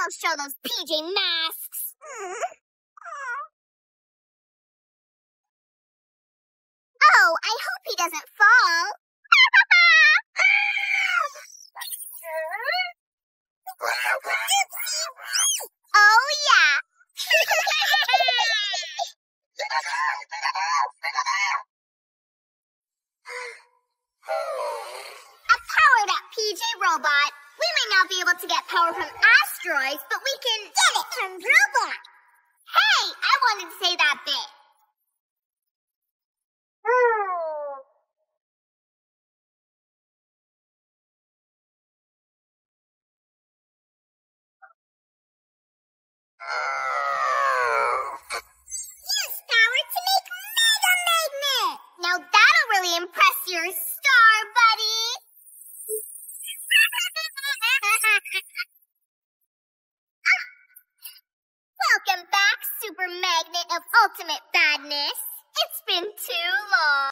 Don't show those PJ Masks. Oh, I hope he doesn't fall. Oh, yeah. A powered-up PJ robot. We might not be able to get power from asteroids, but we can get it from robots. Hey, I wanted to say that bit. Use power to make Mega Magnet. Now that'll really impress your star buddy. Welcome back, Super Magnet of Ultimate Badness.